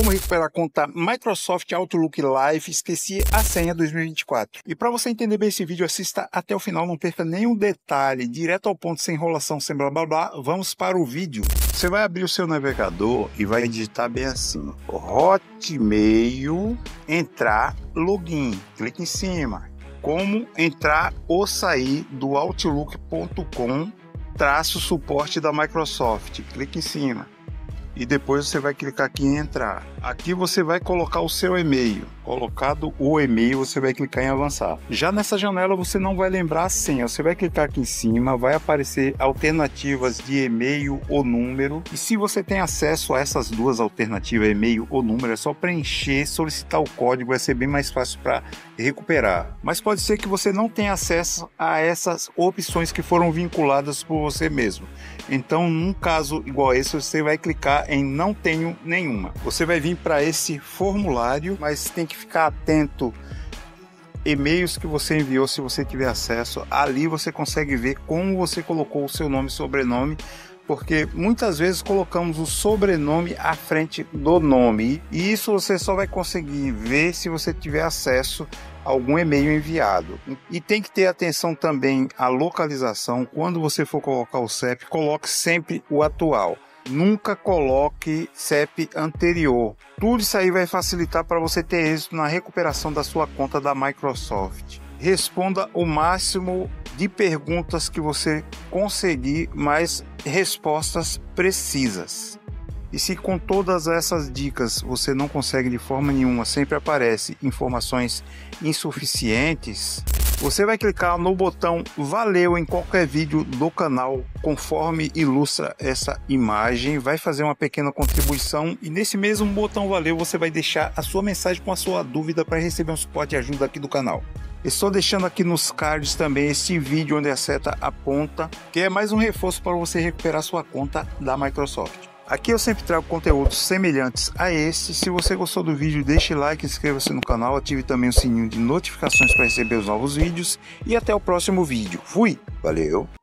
Como recuperar a conta Microsoft Outlook Live, esqueci a senha 2024. E para você entender bem esse vídeo, assista até o final, não perca nenhum detalhe, direto ao ponto, sem enrolação, sem blá blá blá. Vamos para o vídeo. Você vai abrir o seu navegador e vai digitar bem assim: Hotmail, entrar, login. Clique em cima. Como entrar ou sair do Outlook.com /suporte da Microsoft. Clique em cima. E depois você vai clicar aqui em entrar. Aqui você vai colocar o seu e-mail. Colocado o e-mail, você vai clicar em avançar. Já nessa janela você não vai lembrar a senha. Você vai clicar aqui em cima, vai aparecer alternativas de e-mail ou número. E se você tem acesso a essas duas alternativas, e-mail ou número, é só preencher, solicitar o código, vai ser bem mais fácil para recuperar. Mas pode ser que você não tenha acesso a essas opções que foram vinculadas por você mesmo. Então, num caso igual a esse, você vai clicar em não tenho nenhuma. Você vai vir para esse formulário, mas tem que ficar atento e-mails que você enviou. Se você tiver acesso, ali você consegue ver como você colocou o seu nome e sobrenome, porque muitas vezes colocamos o sobrenome à frente do nome, e isso você só vai conseguir ver se você tiver acesso a algum e-mail enviado. E tem que ter atenção também à localização. Quando você for colocar o CEP, coloque sempre o atual. Nunca coloque CEP anterior. Tudo isso aí vai facilitar para você ter êxito na recuperação da sua conta da Microsoft. Responda o máximo de perguntas que você conseguir, mas respostas precisas. E se com todas essas dicas você não consegue de forma nenhuma, sempre aparece informações insuficientes, você vai clicar no botão valeu em qualquer vídeo do canal, conforme ilustra essa imagem, vai fazer uma pequena contribuição, e nesse mesmo botão valeu você vai deixar a sua mensagem com a sua dúvida para receber um suporte e ajuda aqui do canal. Estou deixando aqui nos cards também este vídeo onde a seta aponta, que é mais um reforço para você recuperar sua conta da Microsoft. Aqui eu sempre trago conteúdos semelhantes a este. Se você gostou do vídeo, deixe like, inscreva-se no canal, ative também o sininho de notificações para receber os novos vídeos, e até o próximo vídeo. Fui! Valeu!